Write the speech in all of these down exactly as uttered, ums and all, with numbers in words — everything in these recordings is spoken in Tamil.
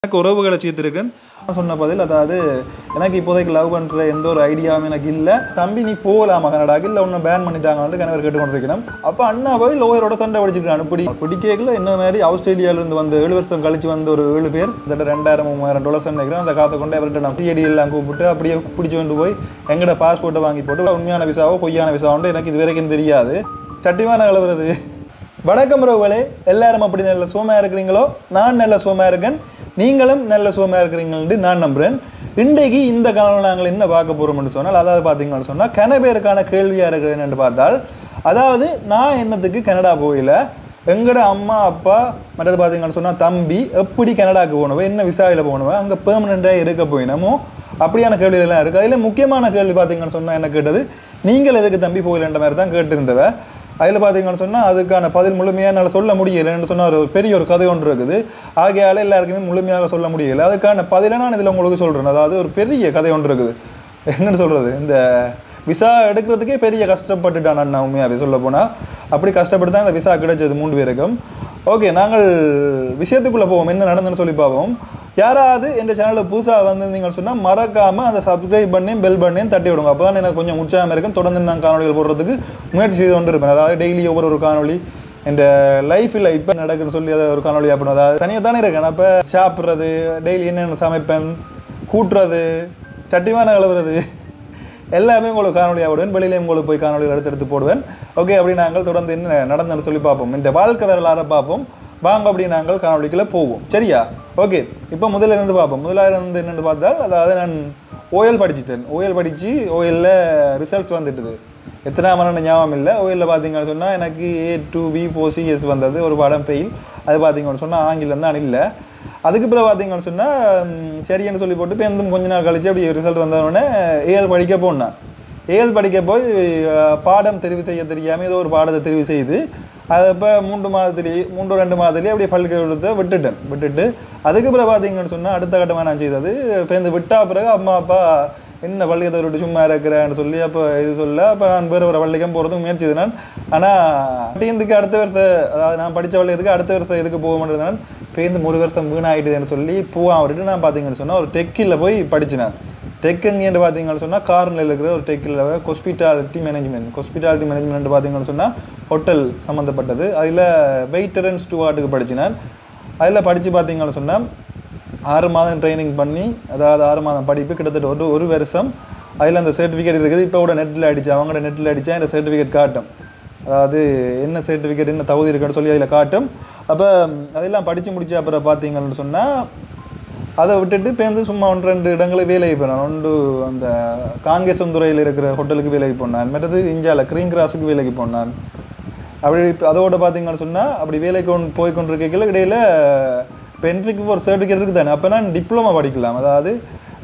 எனக்கு உறவுகளை சேர்த்துருக்கேன் சொன்ன பதில் அதாவது எனக்கு இப்போதைக்கு லவ் பண்ணுற எந்த ஒரு ஐடியாவும் எனக்கு இல்லை. தம்பி நீ போகலாமா கனடாக்கு, இல்லை ஒன்றும் பேன் பண்ணிட்டாங்கன்னு கணவர் கேட்டுக்கொண்டிருக்கிறேன். அப்போ அண்ணா போய் லோயரோட சண்டை படிச்சிருக்கான். இப்படி பிடிக்கல என்ன மாதிரி ஆஸ்திரேலியாவிலேருந்து வந்து ஏழு வருஷம் கழிச்சு வந்து ஒரு ஏழு பேர் இந்த ரெண்டாயிரம் மூவாயிரம் டாலர்ஸ் நினைக்கிறேன். அந்த காசை கொண்டு அவர்கிட்ட நான் சிஐடி எல்லாம் கூப்பிட்டு அப்படியே பிடிச்சி கொண்டு போய் எங்கட பாஸ்போர்ட்டை வாங்கி போட்டு உண்மையான விசாவோ பொய்யான விசாவோண்டு எனக்கு இது வரைக்கும் தெரியாது. சட்டிமான கலவுறது. வணக்கம் உறவுகளே, எல்லாரும் அப்படி நல்ல சோமா இருக்கிறீங்களோ? நான் நல்ல சோமா இருக்கேன், நீங்களும் நல்ல சோமா இருக்கிறீங்கன்னு நான் நம்புகிறேன். இன்றைக்கு இந்த காலம் நாங்கள் என்ன பார்க்க போகிறோம்னு சொன்னால், அதாவது பார்த்தீங்கன்னு சொன்னால் கன பேருக்கான கேள்வியாக இருக்குதுன்னு பார்த்தால், அதாவது நான் என்னத்துக்கு கனடா போகல, எங்களோட அம்மா அப்பா மற்றது பார்த்தீங்கன்னு சொன்னால் தம்பி எப்படி கனடாவுக்கு போகணுவோ, என்ன விசாவில் போகணுவோ, அங்கே பெர்மனெண்ட்டாக இருக்க போயினமோ அப்படியான கேள்விகள்லாம் இருக்குது. அதில் முக்கியமான கேள்வி பார்த்தீங்கன்னு சொன்னால் என்ன கேட்டது, நீங்கள் எதுக்கு தம்பி போகலன்ற மாதிரி தான் கேட்டிருந்தவ. அதில் பார்த்தீங்கன்னு சொன்னால் அதுக்கான பதில் முழுமையாக என்னால் சொல்ல முடியலைன்னு சொன்னால் ஒரு பெரிய ஒரு கதை ஒன்று இருக்குது. ஆகையால் எல்லாருக்குமே முழுமையாக சொல்ல முடியலை. அதுக்கான பதிலை நான் இதில் உங்களுக்கு சொல்கிறேன். அதாவது ஒரு பெரிய கதை ஒன்று இருக்குது. என்னென்னு சொல்கிறது, இந்த விசா எடுக்கிறதுக்கே பெரிய கஷ்டப்பட்டுட்டான் நான் உண்மையாகவே சொல்ல போனால். அப்படி கஷ்டப்பட்டு தான் இந்த விசா கிடைச்சது மூன்று பேருக்கும். ஓகே, நாங்கள் விஷயத்துக்குள்ளே போவோம், என்ன நடந்துன்னு சொல்லி பார்ப்போம். யாராவது எங்கள் சேனலில் புதுசாக வந்திருந்தீங்கன்னு சொன்னால் மறக்காமல் அந்த சப்ஸ்கிரைப் பண்ணி பெல் பண்ணியும் தட்டி விடுங்க. அப்போ தான் எனக்கு கொஞ்சம் உற்சாகம் இருக்கும். தொடர்ந்து நான் காணொலிகள் போடுறதுக்கு முயற்சி செய்து கொண்டு இருப்பேன். அதாவது டெய்லி ஒவ்வொரு ஒரு காணொலி இந்த லைஃப்பில் இப்போ நடக்குதுன்னு சொல்லி அதை ஒரு காணொலி அப்படி அதாவது தனியாக தானே இருக்கேன். அப்போ சாப்பிட்றது, டெய்லி என்னென்ன சமைப்பேன், கூட்டுறது, சட்டிமான கழுவுறது எல்லாமே உங்களுக்கு காணொலியாக விடுவேன். வெளியிலேயும் உங்களுக்கு போய் காணொலிகள் எடுத்து எடுத்து போடுவேன். ஓகே, அப்படி நாங்கள் தொடர்ந்து என்ன நடந்துன்னு சொல்லி பார்ப்போம். இந்த வாழ்க்கை வரலாறு பார்ப்போம். வாங்க அப்படி நாங்கள் காணொலிக்குள்ளே போவோம். சரியா? ஓகே, இப்போ முதல்ல இருந்து பார்ப்போம். முதல்ல இருந்து என்னென்னு பார்த்தால், அதாவது நான் ஓஎல் படிச்சுட்டேன். ஓஎல் படித்து ஓஎல்ல ரிசல்ட்ஸ் வந்துட்டுது. எத்தனை மணி ஞாபகம் இல்லை. ஓஎல்ல பார்த்தீங்கன்னு சொன்னால் எனக்கு A two B four C's வந்தது. ஒரு பாடம் ஃபெயில். அது பார்த்தீங்கன்னு சொன்னால் ஆங்கிலம் தான் இல்லை. அதுக்கு பிறகு பார்த்தீங்கன்னு சொன்னால் சரின்னு சொல்லி போட்டு இப்போ எந்த கொஞ்ச நாள் கழிச்சு அப்படி ரிசல்ட் வந்தவுடனே ஏஎல் படிக்க போனேன். ஏஎல் படிக்க போய் பாடம் தெரிவு செய்ய தெரியாமல் ஏதோ ஒரு பாடத்தை தெரிவு செய்து அதை இப்போ மூன்று மாதத்துலேயே மூன்று ரெண்டு மாதத்துலேயே அப்படியே பள்ளிக்கூடத்தை விட்டுட்டேன். விட்டுட்டு அதுக்கு பிறகு பார்த்தீங்கன்னு சொன்னால் அடுத்த கட்டமாக நான் செய்தது, இப்போ இந்த விட்டா பிறகு அம்மா அப்பா என்ன பள்ளிக்கூடத்தை விட்டு சும்மா இருக்கிறேன்னு சொல்லி அப்போ இது சொல்ல அப்போ நான் வேறு ஒரு பள்ளிக்கம் போகிறதுக்கு முயற்சி செய்தேன். ஆனால் டீந்துக்கு அடுத்த வருஷம், அதாவது நான் படித்த பள்ளியத்துக்கு அடுத்த வருஷம் எதுக்கு போகணுன்றது நான் பேருந்து ஒரு வருஷம் வீணாகிட்டுதுன்னு சொல்லி பூவாக விட்டுட்டு நான் பார்த்தீங்கன்னு சொன்னால் ஒரு டெக்கில் போய் படிச்சினேன். டெக் எங்கேன்னு பார்த்தீங்கன்னு சொன்னால் கார்னில் இருக்கிற ஒரு டெக்கில் ஹாஸ்பிட்டாலிட்டி மேனேஜ்மெண்ட். ஹாஸ்பிட்டாலிட்டி மேனேஜ்மெண்ட் பார்த்தீங்கன்னு சொன்னால் ஹோட்டல் சம்மந்தப்பட்டது. அதில் வெயிட்டர் அண்ட் ஸ்டூவார்டுக்கு படிச்சினேன். அதில் படித்து பார்த்தீங்கன்னு சொன்னால் ஆறு மாதம் ட்ரைனிங் பண்ணி, அதாவது ஆறு மாதம் படிப்பு கிட்டத்தட்ட ஒரு ஒரு வருஷம். அதில் அந்த சர்டிஃபிகேட் இருக்குது. இப்போ கூட நெட்டில் அடித்தா அவங்களோட நெட்டில் அடித்தா இந்த சர்டிஃபிகேட் காட்டும். அதாவது என்ன சர்டிஃபிகேட் என்ன தகுதி இருக்குன்னு சொல்லி அதில் காட்டும். அப்போ அதெல்லாம் படித்து முடிச்ச அப்புறம் பார்த்தீங்கன்னு சொன்னால் அதை விட்டுட்டு பேருந்து சும்மா ஒன்று ரெண்டு இடங்களுக்கு வேலைக்கு போனான். ஒன்று அந்த காங்கேசந்துறையில் இருக்கிற ஹோட்டலுக்கு வேலைக்கு போனான். மற்றது இந்தியாவில் க்ரீன் கிராஸுக்கு வேலைக்கு போனான். அப்படி அதோட பார்த்தீங்கன்னு சொன்னால் அப்படி வேலைக்கு ஒன்று போய் கொண்டிருக்கையில் இடையில் இப்போ என்ஃபிக்கு ஒரு சர்டிஃபிகேட் இருக்குது தானே. அப்போ நான் டிப்ளமா படிக்கலாம், அதாவது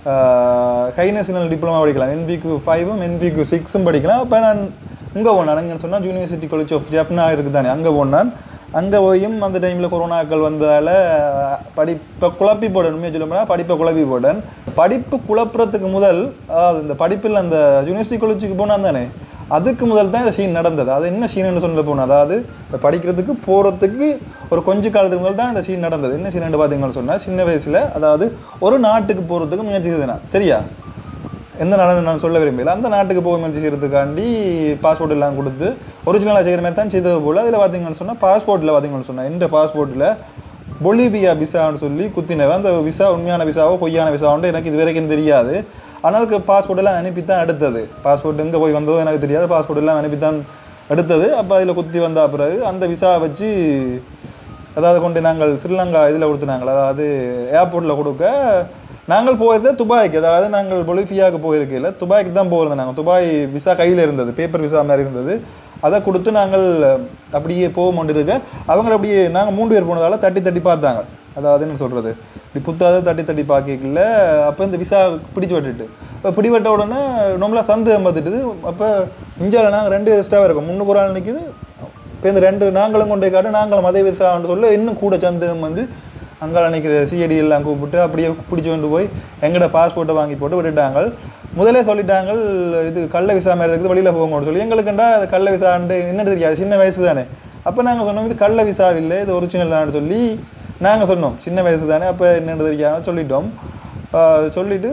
ஹை நேஷனல் டிப்ளமா படிக்கலாம். என்பிக்கு ஃபைவும் என்பிக்கு சிக்ஸும் படிக்கலாம். அப்போ நான் இங்கே போனான். அங்கன்னு சொன்னால் யூனிவர்சிட்டி காலேஜ் ஆஃப் ஜப்னா இருக்குது தானே, அங்கே போனான். அங்கே போயும் அந்த டைமில் கொரோனாக்கள் வந்ததால் படிப்பை குழப்பி போடணுமே சொல்லணும்னா படிப்பை குழப்பி போட்டேன். படிப்பு குழப்புறதுக்கு முதல், அதாவது இந்த படிப்பில் அந்த யூனிவர்சிட்டி காலேஜுக்கு போனால் தானே, அதுக்கு முதல் தான் இந்த சீன் நடந்தது. அது என்ன சீனுன்னு சொல்ல போனோம், அதாவது இந்த படிக்கிறதுக்கு போகிறதுக்கு ஒரு கொஞ்ச காலத்துக்கு முதல் தான் இந்த சீன் நடந்தது. என்ன சீனுன்னு பார்த்தீங்கன்னு சொன்னால், சின்ன வயசில் அதாவது ஒரு நாட்டுக்கு போகிறதுக்கு முயற்சி செய்தேன். சரியா? எந்த நாடு நான் சொல்ல விரும்பல, அந்த நாட்டுக்கு போக முயற்சி செய்கிறதுக்காண்டி பாஸ்போர்ட் எல்லாம் கொடுத்து ஒரிஜினலாக செய்கிற மாதிரி தான் செய்தது போல். அதில் பார்த்தீங்கன்னு சொன்னால் பாஸ்போர்ட்டில் பார்த்தீங்கன்னு சொன்னால் இந்த பாஸ்போர்ட்டில் பொலிவியா விசான்னு சொல்லி குத்தினவன். அந்த விசா உண்மையான விசாவோ பொய்யான விசாவோன்ட்டு எனக்கு இது வரைக்கும் தெரியாது. ஆனால் பாஸ்போர்ட் எல்லாம் அனுப்பி தான் எடுத்தது. பாஸ்போர்ட் எங்கே போய் வந்ததோ எனக்கு தெரியாது. பாஸ்போர்ட் எல்லாம் அனுப்பி தான் எடுத்தது. அப்போ அதில் குத்தி வந்த பிறகு அந்த விசாவை வச்சு அதாவது கொண்டு நாங்கள் ஸ்ரீலங்கா இதில் கொடுத்துனாங்கள், அதாவது ஏர்போர்ட்டில் கொடுக்க நாங்கள் போயிருந்தது துபாய்க்கு. அதாவது நாங்கள் பொலிவியாவுக்கு போயிருக்கையில் துபாய்க்கு தான் போயிருந்தோம். நாங்கள் துபாய் விசா கையில் இருந்தது, பேப்பர் விசா மாதிரி இருந்தது. அதை கொடுத்து நாங்கள் அப்படியே போக கொண்டிருக்க அவங்க அப்படியே நாங்கள் மூன்று பேர் போனதால் தட்டி தட்டி பார்த்தாங்க. அதாவது என்ன சொல்கிறது, இப்படி புத்தாத தட்டி தட்டி பார்க்கல. அப்போ இந்த விசா பிடிச்சி விட்டுட்டு இப்போ பிடிவட்ட உடனே நம்மளாக சந்தேகம் பார்த்துட்டுது. அப்போ இந்தியாவில் நாங்கள் ரெண்டு எக்ஸ்ட்ராவாக இருக்கோம், முன்னுக்கு ஒரு ஆள் நிற்கிது. இப்போ இந்த ரெண்டு நாங்களும் கொண்டு காட்டு நாங்களும் அதே விசான்னு சொல்ல இன்னும் கூட சந்தேகம் வந்து அங்கே நினைக்கிற சிஐடி எல்லாம் கூப்பிட்டு அப்படியே பிடிச்சி கொண்டு போய் எங்கள்ட பாஸ்போர்ட்டை வாங்கி போட்டு விட்டுட்டாங்க. முதலே சொல்லிட்டாங்க இது கள்ள விசா மாதிரி இருக்குது, வெளியில் போகணும்னு சொல்லி. எங்களுக்குண்டா அது கள்ள விசாண்டு என்னென்னு தெரியாது, சின்ன வயசு தானே. அப்போ நாங்கள் சொன்னோம் இது கள்ள விசா இல்லை, இது ஒரிஜினலான்னு சொல்லி நாங்கள் சொன்னோம் சின்ன வயசு தானே அப்போ என்னென்னு தெரியாமல் சொல்லிட்டோம். சொல்லிவிட்டு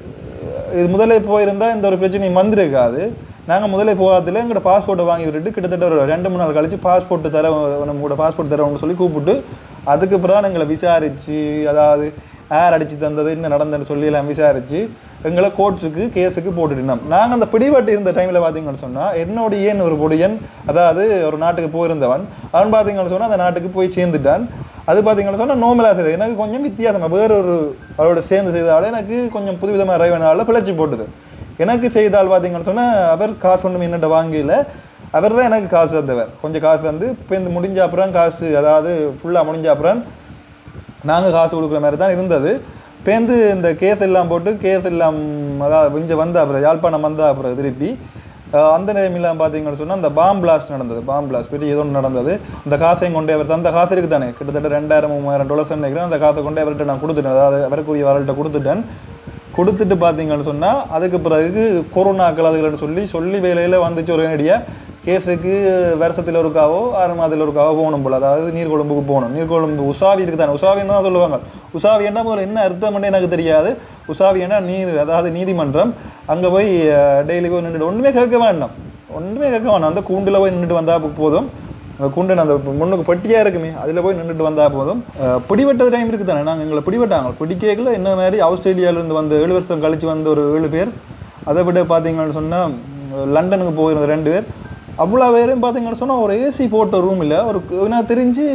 இது முதலே போயிருந்தால் இந்த ஒரு பிரச்சனையும் வந்திருக்காது. நாங்கள் முதலே போகாததில் எங்களோட பாஸ்போர்ட்டை வாங்கி விட்டுட்டு கிட்டத்தட்ட ஒரு ரெண்டு மூணு நாள் கழிச்சு பாஸ்போர்ட்டு தர நம்மளோட பாஸ்போர்ட் தரோம்னு சொல்லி கூப்பிட்டு அதுக்கு பிறகு எங்களை விசாரித்து அதாவது ஏர் அடித்து தந்தது என்ன நடந்ததுன்னு சொல்லி எல்லாம் விசாரித்து எங்களை கோர்ட்ஸுக்கு கேஸுக்கு போட்டுட்டோம். நாங்கள் அந்த பிடிபட்டு இருந்த டைமில் பார்த்தீங்கன்னு சொன்னால் என்னுடைய ஏன் ஒரு பொடியன் அதாவது ஒரு நாட்டுக்கு போயிருந்தவன் அவன் பார்த்தீங்கன்னு சொன்னால் அந்த நாட்டுக்கு போய் சேர்ந்துட்டான். அது பார்த்தீங்கன்னு சொன்னால் நோமலாக செய்தது எனக்கு கொஞ்சம் வித்தியாசமாக வேறொரு அவரோட சேர்ந்து செய்தாலும் எனக்கு கொஞ்சம் புதுவிதமாக இறைவனால் பிழைச்சி போட்டுது. எனக்கு செய்தால் பார்த்தீங்கன்னு சொன்னால் அவர் காசு ஒன்றும் என்னட்ட வாங்கல, அவர் தான் எனக்கு காசு தந்தவர். கொஞ்சம் காசு தந்து இப்போ இந்த முடிஞ்ச அப்புறம் காசு அதாவது ஃபுல்லாக முடிஞ்ச அப்புறம் நாங்கள் காசு கொடுக்குற மாதிரி தான் இருந்தது. பேருந்து இந்த கேஸ் எல்லாம் போட்டு கேஸ் எல்லாம் அதாவது இங்கே வந்த அப்புறம் யாழ்ப்பாணம் வந்த அப்புறம் திருப்பி அந்த டைம்லாம் பார்த்தீங்கன்னு சொன்னால் அந்த பாம் பிளாஸ்ட் நடந்தது. பாம் பிளாஸ்ட் பெரிய ஏதோ ஒன்று நடந்தது. அந்த காசையும் கொண்டே அவர் தந்த காசு இருக்குது தானே கிட்டத்தட்ட ரெண்டாயிரம் மூவாயிரம் டாலர்ஸ் நினைக்கிறேன். அந்த காசை கொண்டே அவர்கிட்ட நான் கொடுத்துட்டேன், அதாவது அவருக்குரிய வரல்கிட்ட கொடுத்துட்டேன். கொடுத்துட்டு பார்த்தீங்கன்னு சொன்னால் அதுக்கு பிறகு கொரோனாக்கள் அதுகள்னு சொல்லி சொல்லி வேலையில் வந்துச்சு ஒரு நேரடியாக கேஸுக்கு வருஷத்தில் ஒருக்காவோ ஆறு மாதத்தில் ஒருக்காவோ போகணும் போல், அதாவது நீர்கொழும்புக்கு போகணும். நீர்கொழும்பு உசாவி இருக்குது தானே, உசாவின்னு தான் சொல்லுவாங்க. உசாவி என்ன போல் என்ன அர்த்தம்னு எனக்கு தெரியாது. உசாவி என்ன நீர் அதாவது நீதிமன்றம். அங்கே போய் டெய்லி போய் நின்றுட்டு ஒன்றுமே கேட்க வேண்டாம், ஒன்றுமே கேட்க வேண்டாம். அந்த கூண்டில் போய் நின்றுட்டு வந்தால் போதும். அந்த கூண்டு அந்த முன்னுக்கு பட்டியாக இருக்குமே அதில் போய் நின்றுட்டு வந்தால் போதும். பிடிவெட்டது டைம் இருக்குது தானே, நாங்கள் எங்களை பிடிவெட்டாங்க. பிடிக்கல என்ன மாதிரி ஆஸ்திரேலியாவிலேருந்து வந்து ஏழு வருஷம் கழித்து வந்த ஒரு ஏழு பேர், அதை விட பார்த்தீங்கன்னு சொன்னால் லண்டனுக்கு போயிருந்த ரெண்டு பேர், அவ்வளோ பேரும் பார்த்தீங்கன்னு சொன்னால் ஒரு ஏசி போட்ட ரூம் இல்லை, ஒரு நான் தெரிஞ்சு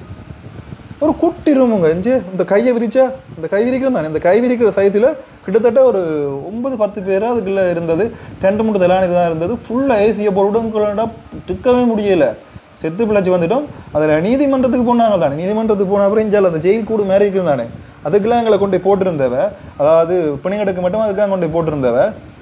ஒரு குட்டி ரூமுங்க. இஞ்சி இந்த கையை விரிச்சா இந்த கை விரிக்கிறது தானே, இந்த கை விரிக்கிற சைஸில் கிட்டத்தட்ட ஒரு ஒன்பது பத்து பேர் அதுக்குள்ளே இருந்தது. டென்ட் மட்டும் தெலானிக்கு தான் இருந்தது. ஃபுல்லாக ஏசியை போட்டுடா டிக்கவே முடியலை, செத்து பிழைச்சி வந்துட்டோம். அதில் நீதிமன்றத்துக்கு போனாங்க தானே, நீதிமன்றத்துக்கு போன அப்புறம் இஞ்சால் அந்த ஜெயில் கூடு மேலே இருக்குது தானே, அதுக்கெல்லாம் எங்களை கொண்டு போட்டிருந்தவ, அதாவது பிணிகடுக்கு மட்டும் அதுக்காக கொண்டு போட்டிருந்தவ.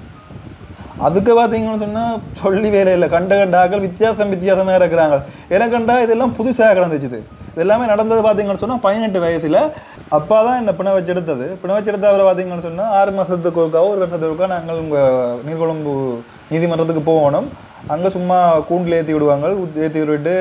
அதுக்கு பார்த்தீங்கன்னு சொன்னால் சொல்லி வேலையில் கண்ட கண்ட ஆக்கள் வித்தியாசம் வித்தியாசமாக இருக்கிறாங்க. எனக்கண்டா இதெல்லாம் புதுசாக கிடந்துச்சுது. இது எல்லாமே நடந்தது பார்த்தீங்கன்னு சொன்னால் பதினெட்டு வயசில் அப்பா தான் என்னை பிணை வச்செடுத்தது. பிணை வச்செடுத்த அவரை பார்த்தீங்கன்னு சொன்னால் ஆறு மாதத்துக்கு ஒருக்காவோ ஒரு வருஷத்துக்கு ஒருக்கா நாங்கள் உங்கள் நீர்கொழும்பு நீதிமன்றத்துக்கு போகணும். அங்கே சும்மா கூண்டில் ஏற்றி விடுவாங்க. ஏற்றி விட்டுட்டு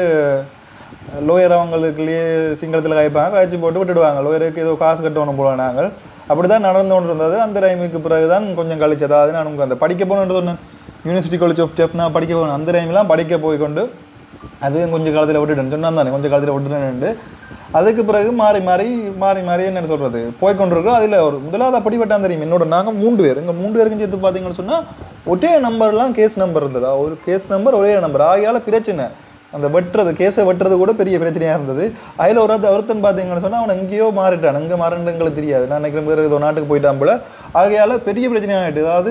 லோயர் அவங்களுக்குள்ளேயே சிங்களத்தில் காய்ப்பாங்க, காய்ச்சி போட்டு விட்டுடுவாங்க. லோயருக்கு ஏதோ காசு கட்டணும் போல. நாங்கள் அப்படி தான் நடந்து கொண்டு இருந்தது. அந்த டைமுக்கு பிறகு தான் கொஞ்சம் கழிச்சு, அதாவது நான் உங்களுக்கு அந்த படிக்க போகணுன்றது ஒன்று யூனிவர்சிட்டி காலேஜ் ஆஃப் ஸ்டெப் நான் படிக்க போகணும். அந்த டைம்லாம் படிக்க போய் கொண்டு அதுவும் கொஞ்சம் காலத்தில் விட்டுட்டேன் சொன்னால் தானே, கொஞ்சம் காலத்தில் விட்டுட்டேன்ட்டு அதுக்கு பிறகு மாறி மாறி மாறி மாறி என்ன சொல்கிறது போய்கொண்டிருக்கோம். அதில் ஒரு முதலாவது அப்படிப்பட்டான் தெரியும் என்னோட நாங்கள் மூன்று பேர் எங்கள் மூன்று பேருக்கும் சேர்த்து பார்த்தீங்கன்னு சொன்னால் ஒரே நம்பர்லாம் கேஸ் நம்பர் இருந்ததா, ஒரு கேஸ் நம்பர் ஒரே நம்பர் ஆகியால் பிரச்சனை. அந்த வெட்டுறது கேஸை வெட்டுறது கூட பெரிய பிரச்சனையாக இருந்தது. அதில் ஒரு ஒருத்தன் பார்த்தீங்கன்னு சொன்னால் அவன் எங்கேயோ மாறிட்டான், எங்கே மாறின்னு எங்களுக்கு தெரியாது. நான் நினைக்கிறேன் பேர் ஏதோ நாட்டுக்கு போயிட்டான் போல. ஆகையால் பெரிய பிரச்சனையாகிட்டு, அதாவது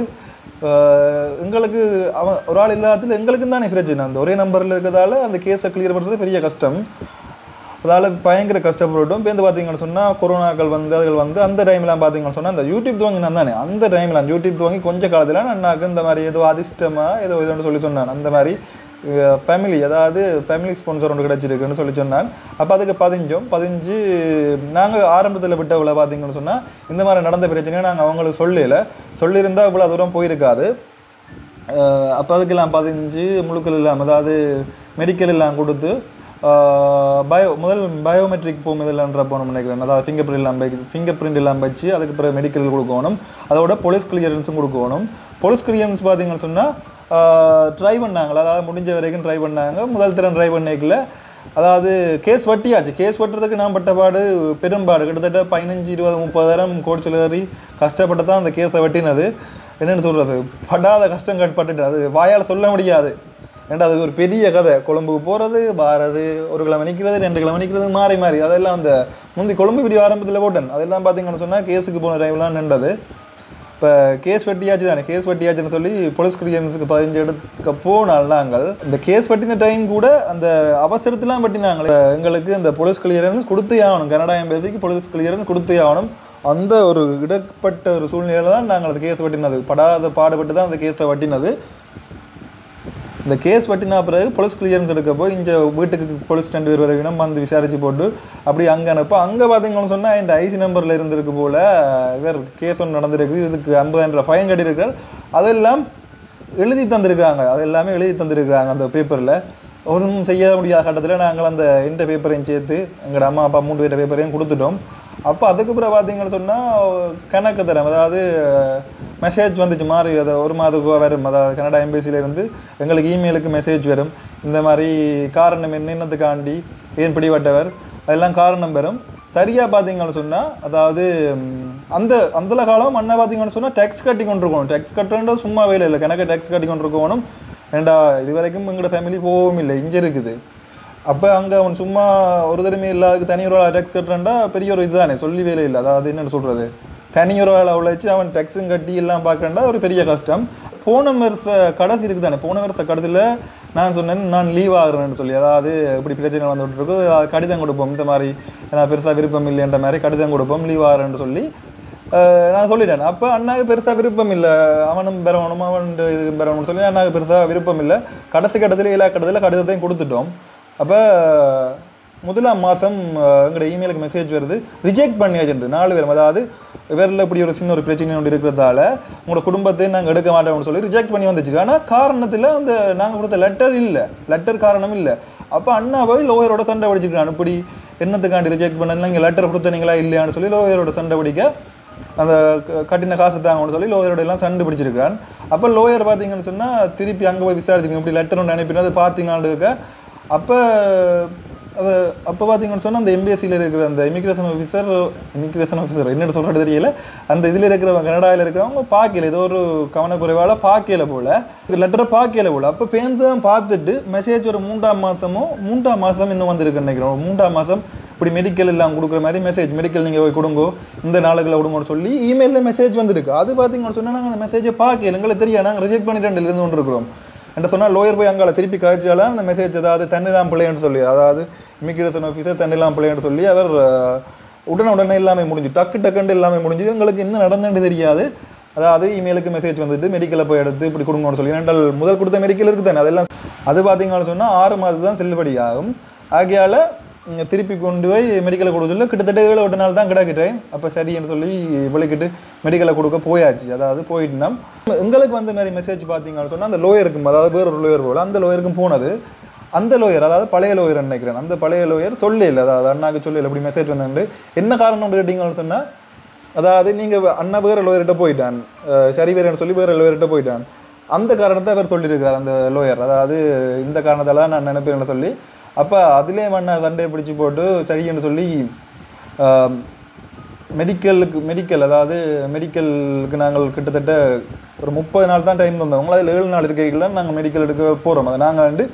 எங்களுக்கு அவன் ஒரு ஆள் இல்லாததில் எங்களுக்கும் தானே பிரச்சனை. அந்த ஒரே நம்பரில் இருக்கிறதால அந்த கேஸை கிளியர் பண்ணுறது பெரிய கஷ்டம். அதால் பயங்கர கஷ்டப்பட்டுட்டோம். இப்போ வந்து பார்த்தீங்கன்னு சொன்னால் கொரோனாக்கள் வந்து அதுகள் வந்து அந்த டைம்லாம் பார்த்தீங்கன்னு சொன்னால் அந்த யூடியூப் துவங்கி நான் தானே அந்த டைமில் அந்த யூடியூப் துவங்கி கொஞ்சம் காலத்தில் நான் இந்த மாதிரி ஏதோ அதிர்ஷ்டமாக ஏதோ இதுன்னு சொல்லி சொன்னான். அந்த மாதிரி ஃபேமிலி அதாவது ஃபேமிலி ஸ்பான்சர் ஒன்று கிடச்சிருக்குன்னு சொல்லி சொன்னான். அப்போ அதுக்கு பதிஞ்சோம் பதிஞ்சு நாங்கள் ஆரம்பத்தில் விட்டவளை பார்த்தீங்கன்னு சொன்னால் இந்த மாதிரி நடந்த பிரச்சனையை நாங்கள் அவங்களுக்கு சொல்லலை. சொல்லியிருந்தால் இவ்வளோ தூரம் போயிருக்காது. அப்போ அதுக்கெல்லாம் பதிஞ்சு முழுக்கள் இல்லாமல் அதாவது மெடிக்கல் எல்லாம் கொடுத்து பயோ முதல் பயோமெட்ரிக் ஃபார்ம் இதெல்லாம்ன்ற போகணும் நினைக்கிறேன். அதாவது ஃபிங்கர் பிரிண்ட் எல்லாம் பை ஃபிங்கர் பிரிண்ட் எல்லாம் வச்சு அதுக்கு பிறகு மெடிக்கல் கொடுக்கணும். அதோட போலீஸ் கிளியரன்ஸும் கொடுக்கணும். போலீஸ் கிளியரன்ஸ் பார்த்தீங்கன்னு சொன்னால் ட்ரை பண்ணாங்களா, அதாவது முடிஞ்ச வரைக்கும் ட்ரை பண்ணாங்க. முதல் திறன் ட்ரை பண்ணிக்கல, அதாவது கேஸ் வட்டியாச்சு. கேஸ் வட்டுறதுக்கு நான் பட்டப்பாடு பெரும்பாடு கிட்டத்தட்ட பதினஞ்சு இருபது முப்பதாயிரம் கோர்ட்ஸில் ஏறி கஷ்டப்பட்டு தான் அந்த கேஸை வெட்டினது. என்னென்னு சொல்கிறது, படாத கஷ்டம் கட்பட்டுட்டு அது வாயால் சொல்ல முடியாது. ஏன்னா அது ஒரு பெரிய கதை. கொழும்புக்கு போகிறது வாரது, ஒரு கிழமை நிற்கிறது ரெண்டு கிழமை நிற்கிறது மாறி மாறி அதெல்லாம் அந்த முந்தி கொழும்பு வீடியோ ஆரம்பத்தில் போட்டேன். அதெல்லாம் பார்த்தீங்கன்னு சொன்னால் கேஸுக்கு போன டைம்லாம் நின்றது. இப்போ கேஸ் வெட்டியாச்சு தானே, கேஸ் வெட்டியாச்சுன்னு சொல்லி போலீஸ் கிளியரன்ஸுக்கு பதினஞ்சு எடுக்க போனால் நாங்கள் இந்த கேஸ் வெட்டின டைம் கூட அந்த அவசரத்துலாம் வெட்டினாங்க. எங்களுக்கு இந்த போலீஸ் கிளியரன்ஸ் கொடுத்தே ஆகணும், கனடா எம்பசிக்கு போலீஸ் கிளியரன்ஸ் கொடுத்தே ஆகணும். அந்த ஒரு இடப்பட்ட ஒரு சூழ்நிலையில் தான் நாங்கள் அந்த கேஸ் வெட்டினது. படாத பாடுபட்டு தான் அந்த கேஸை வெட்டினது. இந்த கேஸ் வெட்டினா பிறகு போலீஸ் கிளியரன்ஸ் எடுக்க போய் இங்கே வீட்டுக்கு போலீஸ் ரெண்டு பேர் வரைக்கும் வந்து விசாரித்து போட்டு அப்படி அங்கே அனுப்ப அங்கே பார்த்தீங்கன்னு சொன்னால் இந்த ஐசி நம்பரில் இருந்திருக்கு போல் இவர் கேஸ் ஒன்று நடந்திருக்கு, இதுக்கு ஐம்பதாயிரம் ரூபா ஃபைன் கட்டியிருக்கார். அதெல்லாம் எழுதி தந்திருக்காங்க, அது எல்லாமே எழுதி தந்திருக்கிறாங்க அந்த பேப்பரில். ஒன்றும் செய்ய முடியாத கட்டத்தில் நாங்கள் அந்த இந்த பேப்பரையும் சேர்த்து எங்களோட அம்மா அப்பா மூன்று பேர் பேப்பரையும் கொடுத்துட்டோம். அப்போ அதுக்கப்புறம் பார்த்தீங்கன்னு சொன்னால் கணக்கு தரம், அதாவது மெசேஜ் வந்துச்சு மாறி அதை ஒரு மாதத்துக்கு வரும். அதாவது கனடா எம்பசியிலேருந்து எங்களுக்கு இமெயிலுக்கு மெசேஜ் வரும், இந்த மாதிரி காரணம் என்ன, என்னத்துக்காண்டி, ஏன் பிடிபட்டவர், அதெல்லாம் காரணம் வரும். சரியாக பார்த்தீங்கன்னு சொன்னால் அதாவது அந்த அந்த காலம் அண்ணா பார்த்தீங்கன்னு சொன்னால் டேக்ஸ் கட்டி கொண்டு இருக்கணும். டேக்ஸ் கட்டுறது சும்மா வேலை இல்லை, கணக்கு டேக்ஸ் கட்டி கொண்டு இருக்கணும். ஏண்டா இது வரைக்கும் எங்களோட ஃபேமிலி போகவும் இல்லை, இங்கே இருக்குது. அப்போ அங்கே அவன் சும்மா ஒரு தடவை இல்லாத தனியொரு டேக்ஸ் கட்டுறான்டா பெரிய ஒரு இது தானே, சொல்லி வேலை இல்லை. அதாவது என்னென்னு சொல்கிறது, தனியொரு வேலை உழைச்சி அவன் டேக்ஸும் கட்டி எல்லாம் பார்க்குறான்டா ஒரு பெரிய கஷ்டம். போன வருஷ கடைசி இருக்குது தானே, போன வருஷ கடைசியில் நான் சொன்னேன் நான் லீவ் ஆகுறேன்னு சொல்லி, அதாவது இப்படி பிரச்சனை வந்துட்டு இருக்கு, கடிதம் கொடுப்போம், இந்த மாதிரி ஏன்னா பெருசாக விருப்பம் இல்லைன்ற மாதிரி கடிதம் கொடுப்போம், லீவ் ஆகுறேன்னு சொல்லி நான் சொல்லிட்டேன். அப்போ அண்ணாவுக்கு பெருசாக விருப்பம் இல்லை, அவனும் பெறணும் அவன் இது பெறணும்னு சொல்லி அண்ணாவுக்கு பெருசாக விருப்பம் இல்லை. கடைசி கட்டத்தில் எல்லா கட்டத்தில் கடிதத்தையும் கொடுத்துட்டோம். அப்போ முதலாம் மாதம் எங்களோட இமெயிலுக்கு மெசேஜ் வருது, ரிஜெக்ட் பண்ணியாச்சுட்டு நாலு பேரும். அதாவது வேறில் இப்படி ஒரு சின்ன ஒரு பிரச்சனை ஒன்று இருக்கிறதால உங்களோட குடும்பத்தை நாங்கள் எடுக்க மாட்டோம்னு சொல்லி ரிஜெக்ட் பண்ணி வந்துச்சு. ஆனால் காரணத்தில் அந்த நாங்கள் கொடுத்த லெட்டர் இல்லை, லெட்டர் காரணம் இல்லை. அப்போ அண்ணா போய் லோயரோட சண்டை படிச்சுக்கிறான், இப்படி என்னத்துக்காண்டி ரிஜெக்ட் பண்ணல, நீங்கள் லெட்டர் கொடுத்தனீங்களா இல்லையான்னு சொல்லி லோயரோட சண்டை படிக்க அந்த கட்டின காசு தாங்கன்னு சொல்லி லோயரோட எல்லாம் சண்டை பிடிச்சிருக்கான். அப்போ லோயர் பார்த்தீங்கன்னு சொன்னால் திருப்பி அங்கே போய் விசாரிச்சுக்கணும், இப்படி லெட்டர் ஒன்று அனுப்பினா அது பார்த்தீங்கன்னு இருக்க. அப்போ அது அப்போ பார்த்தீங்கன்னு சொன்னால் அந்த எம்பிஎஸ்சியில் இருக்கிற அந்த இமிக்ரேஷன் ஆஃபீஸர் இமிக்ரேஷன் ஆஃபீஸர் என்னென்னு சொல்கிறது தெரியல, அந்த இதில் இருக்கிறவங்க கனடாவில் இருக்கிறவங்க பார்க்கல, ஏதோ ஒரு கவனக்குறைவால் பார்க்கல போல், லெட்டரை பார்க்கல போல். அப்போ பேருந்து தான் பார்த்துட்டு மெசேஜ் ஒரு மூன்றாம் மாதமோ மூன்றாம் மாதம் இன்னும் வந்திருக்கு நினைக்கிறோம். மூன்றாம் மாதம் இப்படி மெடிக்கல் எல்லாம் கொடுக்குற மாதிரி மெசேஜ், மெடிக்கல் நீங்கள் போய் கொடுங்கோ, இந்த நாளுக்குள்ள கொடுங்கன்னு சொல்லி இமெயிலில் மெசேஜ் வந்துருக்கு. அது பார்த்தீங்கன்னு சொன்னால் நாங்கள் அந்த மெசேஜை பார்க்கல, எங்களுக்கு தெரியாது, நாங்கள் ரிஜெக்ட் பண்ணிட்டு இருந்து கொண்டு இருக்கிறோம். என்ன சொன்னால் லோயர் போய் அங்கே திருப்பி காய்ச்சாலும் அந்த மெசேஜ் அதாவது தண்ணிலாம் பிள்ளைன்னு சொல்லி, அதாவது இமிக்ரேஷன் ஆஃபீஸர் தண்ணிலாம் பிள்ளைன்னு சொல்லி அவர் உடனே உடனே எல்லாமே முடிஞ்சு, டக்கு டக்குண்டு எல்லாமே முடிஞ்சு. எங்களுக்கு இன்னும் நடந்துட்டு தெரியாது. அதாவது இமெயிலுக்கு மெசேஜ் வந்துட்டு மெடிக்கலை போய் எடுத்து இப்படி கொடுங்கன்னு சொல்லி, ஏன்னால் முதல் கொடுத்த மெடிக்கல் இருக்குது தானே, அதெல்லாம் அது பார்த்தீங்கன்னு சொன்னால் ஆறு மாதம் தான் செல்லுபடி ஆகும். ஆகையால் திருப்பி கொண்டு போய் மெடிக்கலை கொடுக்க சொல்லி கிட்டத்தட்ட ஏழு எட்டு நாள் தான் கிடக்கிட்டேன். அப்போ சரின்னு சொல்லி விளக்கிட்டு மெடிக்கலை கொடுக்க போயாச்சு. அதாவது போயிட்டுனா எங்களுக்கு வந்த மாதிரி மெசேஜ் பார்த்தீங்கன்னு சொன்னால் அந்த லோயருக்கும், அதாவது வேற ஒரு லோயர் போல் அந்த லோயருக்கும் போனது. அந்த லோயர் அதாவது பழைய லோயர் நினைக்கிறேன், அந்த பழைய லோயர் சொல்லி இல்லை, அதாவது அண்ணாவுக்கு சொல்லி இல்லை இப்படி மெசேஜ் வந்துட்டு. என்ன காரணம்னு கேட்டிங்கன்னு சொன்னால் அதாவது நீங்கள் அண்ணா வேறு லோயர்கிட்ட போயிட்டான், சரி வேறுன்னு சொல்லி வேறு லோயர்கிட்ட போயிட்டான், அந்த காரணத்தை அவர் சொல்லியிருக்கிறார் அந்த லோயர். அதாவது இந்த காரணத்தால் தான் நான் நினைப்பேன்னு சொல்லி. அப்போ அதிலே மண்ணை சண்டையை பிடிச்சி போட்டு சரின்னு சொல்லி மெடிக்கலுக்கு மெடிக்கல் அதாவது மெடிக்கலுக்கு நாங்கள் கிட்டத்தட்ட ஒரு முப்பது நாள் தான் டைம் தந்தவங்க, அதில் ஏழு நாள் இருக்கைக்குள்ள நாங்கள் மெடிக்கல் எடுக்க போகிறோம். அதை நாங்கள் வந்து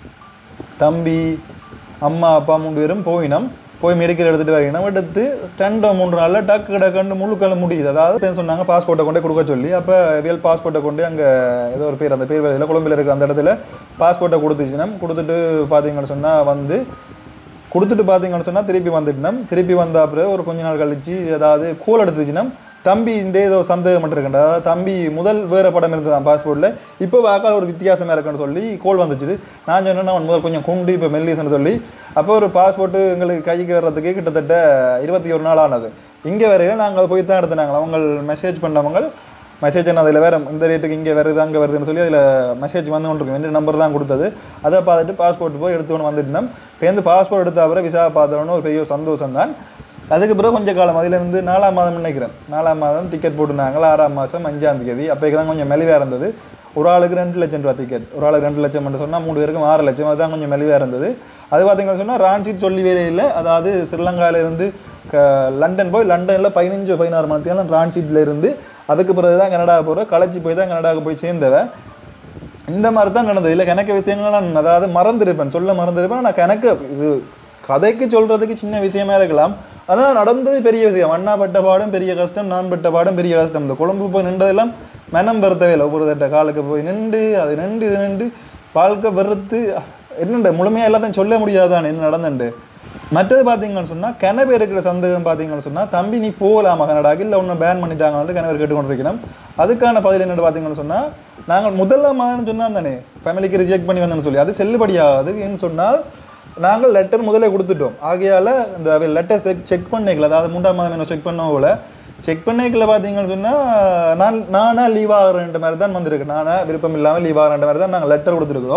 தம்பி அம்மா அப்பா மூன்று பேரும் போயினோம், போய் மெடிக்கல் எடுத்துகிட்டு வரணும். எடுத்து ரெண்டோ மூன்று நாளில் டக்கு கிடக்கண்டு முழுக்கள் முடியுது. அதாவது சொன்னாங்க பாஸ்போர்ட்டை கொண்டே கொடுக்க சொல்லி. அப்போ ரியல் பாஸ்போர்ட்டை கொண்டு அங்கே ஏதோ ஒரு பேர் அந்த பேர் வேலையில் கொழும்பில் இருக்கிற அந்த இடத்துல பாஸ்போர்ட்டை கொடுத்துச்சுன்னா கொடுத்துட்டு பார்த்தீங்கன்னு சொன்னால் வந்து கொடுத்துட்டு பார்த்தீங்கன்னு சொன்னால் திருப்பி வந்துட்டுனோம். திருப்பி வந்த அப்புறம் ஒரு கொஞ்ச நாள் கழிச்சு அதாவது கோல் எடுத்துச்சுன்னா தம்பி இந்த ஏதோ சந்தேகம் மட்டும் இருக்கேன், அதாவது தம்பி முதல் வேறு படம் இருந்தது தான் பாஸ்போர்ட்டில், இப்போ வாக்கால் ஒரு வித்தியாசமாக இருக்குன்னு சொல்லி கோல் வந்துச்சு. நான் சொன்னேன்னா அவன் முதல் கொஞ்சம் குண்டு இப்போ மெல்லிஸ்ன்னு சொல்லி. அப்போ ஒரு பாஸ்போர்ட்டு எங்களுக்கு கைக்கு வர்றதுக்கு கிட்டத்தட்ட இருபத்தி ஒரு நாள் ஆனது. இங்கே வரையில் நாங்கள் அதை போய் தான் எடுத்துனாங்க. அவங்க மெசேஜ் பண்ணவங்க மெசேஜ் என்ன அதில் வேறு இந்த ரேட்டுக்கு இங்கே வருது அங்கே வருதுன்னு சொல்லி அதில் மெசேஜ் வந்து கொண்டு இருக்கும், ரெண்டு நம்பர் தான் கொடுத்தது. அதை பார்த்துட்டு பாஸ்போர்ட் போய் எடுத்துக்கொண்டு வந்துட்டுனோம். இப்போ வந்து பாஸ்போர்ட் எடுத்த அப்புறம் விசா பார்த்தோன்னு ஒரு பெரிய சந்தோஷம் தான். அதுக்கு பிறகு கொஞ்சம் காலம் அதிலேருந்து நாலாம் மாதம் நினைக்கிறேன், நாலாம் மாதம் டிக்கெட் போட்டுனாங்க. ஆறாம் மாதம் அஞ்சாம் தேதி அப்போக்கு தான் கொஞ்சம் மெலிவாக இருந்தது. ஒரு ஆளுக்கு ரெண்டு லட்சம் ரூபா டிக்கெட், ஒரு ஆளுக்கு ரெண்டு லட்சம் மட்டும் சொன்னால் மூணு பேருக்கும் ஆறு லட்சம், அதுதான் கொஞ்சம் மெலிவாக இருந்தது. அது பார்த்தீங்கன்னு சொன்னால் ரான்சீட் சொல்லி வேலை இல்லை, அதாவது ஸ்ரீலங்காவிலேருந்து க லண்டன் போய் லண்டனில் பதினஞ்சு பதினாறு மணி நேரம் டிரான்சிட்டில் இருந்து அதுக்கு பிறகு தான் கனடா போகிற களைச்சி போய் தான் கனடாவுக்கு போய் சேர்ந்தவன். இந்த மாதிரி தான் நடந்தது. இல்லை கணக்கு விஷயங்கள் நான் அதாவது மறந்துருப்பேன், சொல்ல மறந்துருப்பேன். நான் கணக்கு இது கதைக்கு சொல்கிறதுக்கு சின்ன விஷயமா இருக்கலாம், ஆனால் நடந்தது பெரிய விஷயம். அண்ணா பட்ட பாடும் பெரிய கஷ்டம், நான் பட்ட பாடும் பெரிய கஷ்டம். இந்த கொழும்பு போய் நின்றதெல்லாம் மனம் வெறுத்தவே இல்லை. ஒவ்வொரு தட்ட காலுக்கு போய் நின்று அது நின்று இது நின்று வாழ்க்கை வெறுத்து என்னண்டு முழுமையாக எல்லாத்தையும் சொல்ல முடியாதான் என்ன நடந்துண்டு. மற்றது பார்த்தீங்கன்னு சொன்னால் கிணறு இருக்கிற சந்தேகம் பார்த்தீங்கன்னு சொன்னால் தம்பி நீ போகலாமா கனடாக்கு, இல்லை ஒன்று பேன் பண்ணிட்டாங்கன்னு கிணறு கேட்டுக்கொண்டு இருக்கணும். அதுக்கான பதில் என்னென்னு பார்த்தீங்கன்னு சொன்னால் நாங்கள் முதலாம் மாதம்னு சொன்னால் தானே ஃபேமிலிக்கு ரிஜெக்ட் பண்ணி வந்தேன்னு சொல்லி அது செல்லுபடியாகாது. ஏன்னு சொன்னால் நாங்கள் லெட்டர் முதலே கொடுத்துட்டோம். ஆகையால் இந்த லெட்டர் செக் செக் பண்ணிக்கல, அதாவது மூன்றாம் மாதம் என்ன செக் பண்ண போல செக் பண்ணிக்கல பார்த்தீங்கன்னு சொன்னால் நான் நானாக லீவ் ஆகிறன்ற மாதிரி தான் வந்திருக்கு. நானாக விருப்பம் இல்லாமல் லீவ் ஆகிறன்ற மாதிரி தான் நாங்கள் லெட்டர் கொடுத்துருக்கோம்.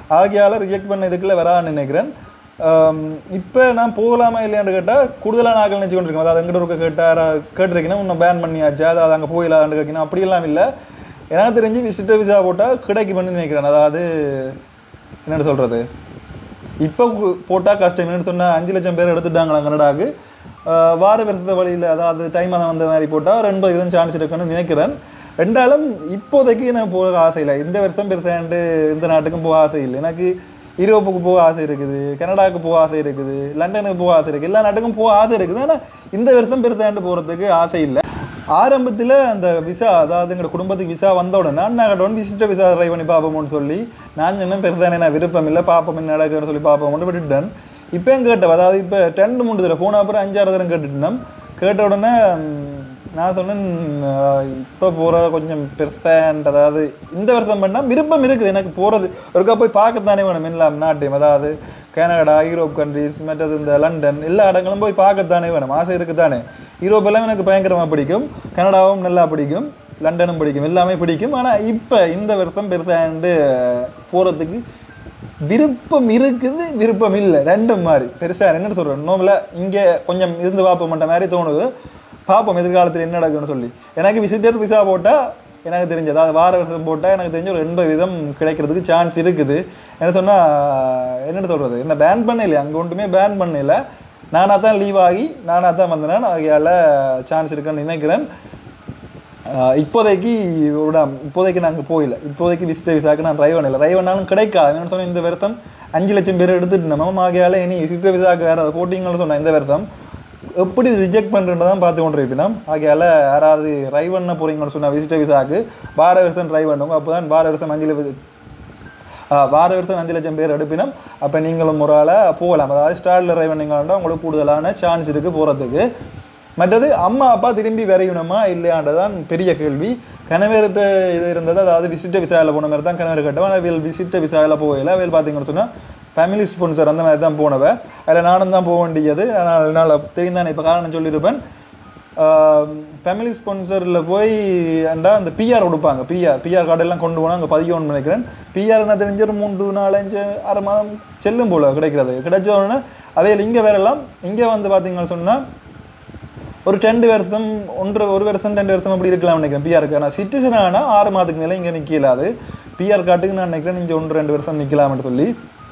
ஆகியால் ரிஜெக்ட் பண்ண இதுக்குள்ளே வரான்னு நினைக்கிறேன். இப்போ நான் போகலாமா இல்லையான்னு கேட்டால் கூடுதலான ஆக்கள் நினச்சி கொண்டிருக்கேன். அதாவது எங்கிட்ட இருக்க கேட்டார் கேட்டிருக்கீங்கன்னா இன்னும் பேன் பண்ணியாச்சா, அதாவது அங்கே போயிடலான்னு கேட்கணும் அப்படியெல்லாம் இல்லை. எனக்கு தெரிஞ்சு விசிட்டர் விசா போட்டால் கிடைக்கு பண்ணி நினைக்கிறேன். அதாவது என்னென்னு சொல்கிறது, இப்போ போட்டால் கஷ்டம். என்னென்னு சொன்னால் அஞ்சு லட்சம் பேர் எடுத்துட்டாங்களா கனடாவுக்கு. வார வருஷத்த வழியில் அதாவது டைம் அதை வந்த மாதிரி போட்டால் ஒரு எண்பது விதம் சான்ஸ் இருக்குன்னு நினைக்கிறேன். ரெண்டாலும் இப்போதைக்கு நான் போக ஆசை இல்லை. இந்த வருஷம் பெருசாண்டு இந்த நாட்டுக்கும் போக ஆசை இல்லை. எனக்கு யூரோப்புக்கு போக ஆசை இருக்குது, கனடாவுக்கு போக ஆசை இருக்குது, லண்டனுக்கு போக ஆசை இருக்குது, எல்லா நாட்டுக்கும் போக ஆசை இருக்குது. ஆனால் இந்த வருஷம் பெருசாண்டு போகிறதுக்கு ஆசை இல்லை. ஆரம்பத்தில் அந்த விசா அதாவது எங்களோட குடும்பத்துக்கு விசா வந்த உடனே நான் நாங்கள் விசிட்டர் விசா ட்ரை பண்ணி பார்ப்போம்னு சொல்லி நான் சொன்னேன் பெருசானே நான் விருப்பம் இல்லை, பார்ப்போம் என்ன நடக்குதுன்னு சொல்லி பார்ப்போம்னு விட்டுட்டேன். இப்போ என் கேட்டேன், அதாவது இப்போ ரெண்டு மூணு தடவை போன அப்புறம் அஞ்சாறு தரம் கேட்டுட்டோம். கேட்ட உடனே நான் சொன்னேன் இப்போ போகிற கொஞ்சம் பெருசான்ட்டு, அதாவது இந்த வருஷம் பண்ணால் விருப்பம் இருக்குது எனக்கு போகிறது. ஒருக்கா போய் பார்க்கத்தானே வேணும் எல்லாம் நாட்டையும், அதாவது கனடா, யூரோப் கண்ட்ரிஸ், மற்றது இந்த லண்டன் எல்லா இடங்களும் போய் பார்க்கத்தானே வேணும், ஆசை இருக்குதானே. யூரோப் எல்லாம் எனக்கு பயங்கரமாக பிடிக்கும், கனடாவும் நல்லா பிடிக்கும், லண்டனும் பிடிக்கும், எல்லாமே பிடிக்கும். ஆனால் இப்போ இந்த வருஷம் பெருசாண்டு போகிறதுக்கு விருப்பம் இருக்குது, விருப்பம் இல்லை, ரெண்டும் மாதிரி பெருசாக. என்னென்னு சொல்கிறேன், நோவில் இங்கே கொஞ்சம் இருந்து பார்ப்போம்ன்ற மாதிரி தோணுது. பார்ப்போம் எதிர்காலத்தில் என்ன நடக்குன்னு சொல்லி. எனக்கு விசிட்டர் விசா போட்டால் எனக்கு தெரிஞ்சது, அதாவது வார வருஷம் போட்டால் எனக்கு தெரிஞ்ச ஒரு எண்பது விதம் கிடைக்கிறதுக்கு சான்ஸ் இருக்குது. என்ன சொன்னால் என்னென்னு சொல்கிறது, என்ன பேன் பண்ணல, அங்கே ஒன்றுமே பேன் பண்ணல, நானாக தான் லீவ் ஆகி நானாக தான் வந்தேன். ஆகையால் சான்ஸ் இருக்குன்னு நினைக்கிறேன். இப்போதைக்கு ஒரு இப்போதைக்கு நாங்கள் போயில, இப்போதைக்கு விசிட்டர் விசாவுக்கு நான் ட்ரை பண்ணல, ட்ரை பண்ணாலும் கிடைக்காது. என்னென்னு சொன்னால் இந்த வருஷம் அஞ்சு லட்சம் பேர் எடுத்துட்டு நம்ம ஆகையால் இனி விசிட்டர் விசாவுக்கு வேறு அதை போட்டிங்கன்னு சொன்னேன். இந்த வருஷம் எப்படி ரிஜெக்ட் பண்ணுறேன்னு தான் பார்த்து கொண்டு இருப்பினோம். ஆகையால் யாராவது ட்ரை பண்ண போகிறீங்கன்னு சொன்னால் விசிட்டர் விசாவுக்கு வார வருஷம் ட்ரை பண்ணுவோம். அப்போ தான் வார வருஷம் அஞ்சு லட்சம் வார வருஷம் அஞ்சு லட்சம் பேர் எடுப்பினோம். அப்போ நீங்களும் ஒரு ஆளாக போகலாம். அதாவது ஸ்டார்டில் ட்ரை பண்ணிங்கன்னா உங்களுக்கு கூடுதலான சான்ஸ் இருக்குது போகிறதுக்கு. மற்றது அம்மா அப்பா திரும்பி வரையணுமா இல்லையான்றதான் பெரிய கேள்வி. கணவர்கிட்ட இது இருந்தது, அதாவது விசிட்டர் விசாவில் போன மாதிரி தான் கணவர் கட்டவன். ஆனால் வேல் விசிட்டர் விசாவில் போகல, வேல் பார்த்தீங்கன்னு சொன்னால் ஃபேமிலி ஸ்பான்சர் அந்த மாதிரி தான் போனவ. அதில் நானும் தான் போக வேண்டியது. ஆனால் என்னால் தெரியும் தானே, இப்போ காரணம் சொல்லியிருப்பேன். ஃபேமிலி ஸ்பான்சரில் போய் அண்டா அந்த பிஆர் கொடுப்பாங்க, பிஆர் பிஆர் கார்டெல்லாம் கொண்டு போனால் அங்கே பதிக்கணும்னு நினைக்கிறேன். பிஆர் என்ன தெரிஞ்ச ஒரு மூன்று நாலஞ்சு ஆறு மாதம் செல்லும் போல் கிடைக்கிறது. கிடைச்ச உடனே அவையில் இங்கே வரலாம். இங்கே வந்து பார்த்தீங்கன்னு சொன்னால் ஒரு ரெண்டு வருஷம் ஒன்று ஒரு வருஷம் ரெண்டு வருஷம் அப்படி இருக்கலாம்னு நினைக்கிறேன் பிஆருக்கு. ஆனால் சிட்டிசன் ஆனால் ஆறு மாதத்துக்கு மேலே இங்கே நிற்கலாது. பிஆர் கார்டுக்கு நான் நினைக்கிறேன் இங்கே ஒன்று ரெண்டு வருஷம் நிற்கலாம்னு சொல்லி.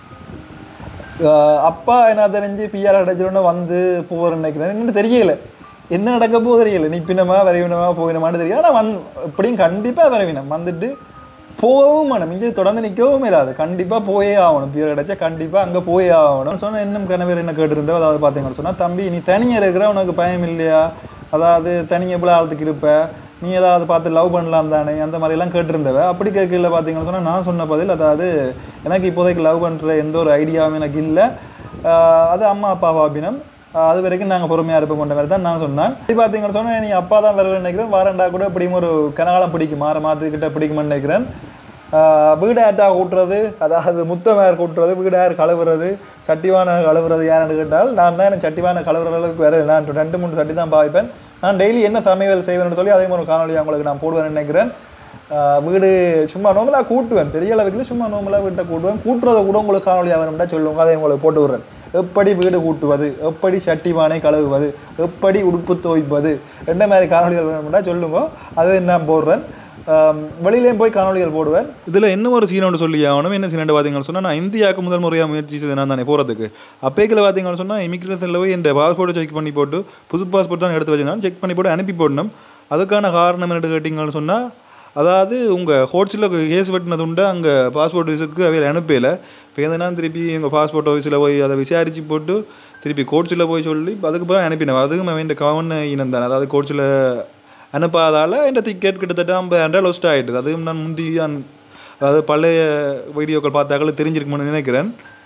அப்பா என்ன தெரிஞ்சு பிஆர் அடைச்சிடணும் வந்து போகிறேன்னு நினைக்கிறேன். இன்னும் தெரியலை என்ன நடக்க போக தெரியலை. நீ பின்னமா வரைவினமா போயினமான்னு தெரியும். ஆனால் வந் எப்படியும் கண்டிப்பாக வரைவினம் வந்துட்டு போகவும் வேணும், இங்கே தொடர்ந்து நிற்கவும் இல்லாது, கண்டிப்பாக போயே ஆகணும். பிஆர் கிடச்சா கண்டிப்பாக அங்கே போயே ஆகணும். சொன்னால் இன்னும் கணவர் என்ன கேட்டிருந்தோம், அதாவது பார்த்தீங்கன்னு சொன்னால் தம்பி நீ தனியாக இருக்கிற உனக்கு பயம் இல்லையா, அதாவது தனியாக எப்படி ஆழத்துக்கு இருப்ப, நீ ஏதாவது பார்த்து லவ் பண்ணலாம் தானே, அந்த மாதிரிலாம் கேட்டிருந்தவ. அப்படி கேட்கல பார்த்தீங்கன்னு சொன்னால் நான் சொன்ன பதில், அதாவது எனக்கு இப்போதைக்கு லவ் பண்ணுற எந்த ஒரு ஐடியாவும் எனக்கு இல்லை, அது அம்மா அப்பா பாபினம், அது வரைக்கும் நாங்கள் பொறுமையாக இருப்போம் கொண்ட மாதிரி தான் நான் சொன்னேன். இப்படி பார்த்தீங்கன்னு சொன்னால் நீ அப்பா தான் வருவேன் நினைக்கிறேன். வாரண்டா கூட இப்படியும் ஒரு கனகாலம் பிடிக்கும், மாற மாதத்துக்கிட்ட பிடிக்குமென்னு நினைக்கிறேன். வீடு ஆட்டாக கூட்டுறது, அதாவது முத்தமேர் கூட்டுறது, வீடு யார் கழுவுறது, சட்டிவான கழுவுறது யாருன்னு கேட்டால் நான் தான் எனக்கு சட்டிவான கழுவுற அளவுக்கு வேறு. நான் ரெண்டு மூணு சட்டி தான் பாய்ப்பேன். நான் டெய்லி என்ன சமையல் செய்வேன்னு சொல்லி அதே மாதிரி காணொலி அவங்களுக்கு நான் போடுவேன்னு நினைக்கிறேன். வீடு சும்மா நோம்பலாக கூட்டுவேன், பெரிய அளவுக்கு சும்மா நோம்பலாக வீட்டை கூட்டுவேன். கூட்டுறதை கூட உங்களுக்கு காணொலியாக வேணும்னா சொல்லுவாங்க, அதை உங்களுக்கு போட்டு விடுறேன். எப்படி வீடு கூட்டுவது, எப்படி சட்டிவானை கழுவுவது, எப்படி உடுப்பு துவைப்பது, என்ன மாதிரி காணொலிகள் வேணும்னா சொல்லுங்க, அதை நான் போடுறேன். வெளியிலேயும் போய் காணொலிகள் போடுவேன். இதில் என்ன ஒரு சீனோடு சொல்லி ஆகணும். என்ன சீனோடு பார்த்தீங்கன்னு சொன்னால் நான் இந்தியாவுக்கு முதல் முறையாக முயற்சி செய்து நான் தானே போகிறதுக்கு. அப்பேக்கில் பார்த்தீங்கன்னு சொன்னால் இமிக்ரேஷனில் போய் என் பாஸ்போர்ட்டை செக் பண்ணி போட்டு, புது பாஸ்போர்ட் தான் எடுத்து வச்சுருந்தேன், செக் பண்ணி போட்டு அனுப்பி போடணும். அதுக்கான காரணம் என்னென்னு கேட்டிங்கன்னு சொன்னால், அதாவது உங்கள் ஹோட்ஸில் கேஸ் வெட்டினது உண்டு, அங்கே பாஸ்போர்ட் ஆஃபீஸுக்கு அவையில் அனுப்பலை. இப்போ எதுனா திருப்பி எங்கள் பாஸ்போர்ட் ஆஃபீஸில் போய் அதை விசாரித்து போட்டு திருப்பி கோர்ட்ஸில் போய் சொல்லி அதுக்கு பிறகு அனுப்பினேன். அதுவும் அவன் கவர்ன இனம் தானே, அதாவது கோர்ட்ஸில் அனுப்பாதால் என் டிக்கெட் கிட்டத்தட்ட ஐம்பதாயிரம் லொஸ்ட் ஆகிடுது. அதுவும் நான் முந்தி அதாவது பழைய வீடியோக்கள் பார்த்தாக்கள் தெரிஞ்சிருக்குமென்னு நினைக்கிறேன்.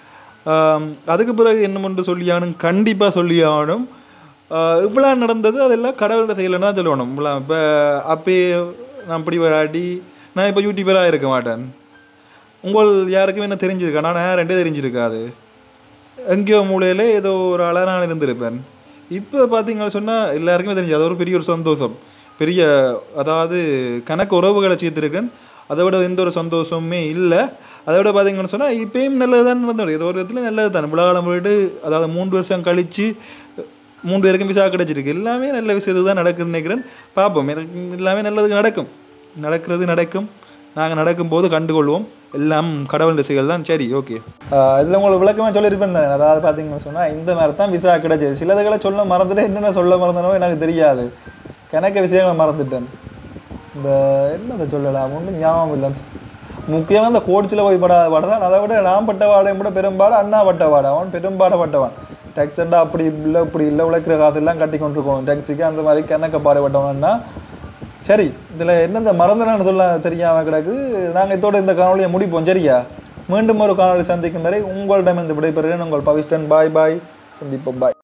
அதுக்கு பிறகு என்ன மட்டும் சொல்லி ஆகணும், கண்டிப்பாக சொல்லி ஆகணும். இவ்வளோ நடந்தது அதெல்லாம் கடவுள்கிட்ட செய்யலைன்னா சொல்லணும். இவ்வளோ இப்போ அப்பயே நான் இப்படி விளையாடி நான் இப்போ யூடியூபராக இருக்க மாட்டேன். உங்கள் யாருக்கும் என்ன தெரிஞ்சிருக்கா, நான் ரெண்டே தெரிஞ்சிருக்காது. எங்கேயோ மூலையில் ஏதோ ஒரு ஆளாக நான் இருந்திருப்பேன். இப்போ பார்த்தீங்கன்னு சொன்னால் எல்லாருக்குமே தெரிஞ்சு, அது ஒரு பெரிய ஒரு சந்தோஷம், பெரிய அதாவது கணக்கு உறவுகளை சேர்த்துருக்கேன். அதை விட எந்த ஒரு சந்தோஷமுமே இல்லை. அதை விட பார்த்தீங்கன்னு சொன்னால் இப்பயும் நல்லது தான் நடந்தது, ஏதோ ஒரு இடத்துல நல்லது தான். விழாக்காலம் போயிட்டு அதாவது மூன்று வருஷம் கழித்து மூன்று பேருக்கும் விசா கிடச்சிருக்கு, எல்லாமே நல்ல விஷயத்துக்கு தான் நடக்குதுன்னு நினைக்கிறேன். பார்ப்போம், எனக்கு எல்லாமே நல்லதுக்கு நடக்கும், நடக்கிறது நடக்கும், நாங்கள் நடக்கும்போது கண்டுகொள்வோம், எல்லாம் கடவுள் ரசிகள் தான். சரி, ஓகே. இதில் உங்களுக்கு விளக்கமாக சொல்லியிருப்பேன் தானே. அதாவது பார்த்தீங்கன்னு சொன்னால் இந்த மாதிரி தான் விசா கிடைச்சது. சிலதுகளை சொல்ல மறந்துட்டு என்னென்ன சொல்ல மறந்தனோ எனக்கு தெரியாது, கணக்க விஷயங்களை மறந்துட்டேன். இந்த என்னதை சொல்லலாம் ஒன்றும் ஞாபகம் இல்லை. முக்கியமாக இந்த கோட்ஸில் போய் படாத பாட தான். அதை விட நான் பட்ட வாடையும் கூட பெரும்பாடு அண்ணா பட்ட வாடை, அவன் பெரும்பாடப்பட்டவன். டேக்ஸண்டா அப்படி இல்லை இப்படி இல்லை, உழைக்கிற காசெல்லாம் கட்டி கொண்டு இருக்கணும் டேக்ஸிக்கு, அந்த மாதிரி கணக்க பாடுபட்டவன்னா. சரி, இதில் என்னென்ன மறந்துன்னு சொல்ல தெரியாமல் கிடக்கு. நாங்கள் இதோட இந்த காணொலியை முடிப்போம். சரியா, மீண்டும் ஒரு காணொலி சந்திக்கும் வரை உங்களிடம் இந்த விடைபெறுகிறேன். உங்கள் பவிஷ்டன். பாய் பாய், சந்திப்போம். பாய்.